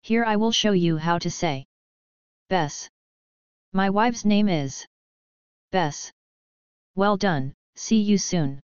Here I will show you how to say Bess. My wife's name is Bess. Well done, see you soon.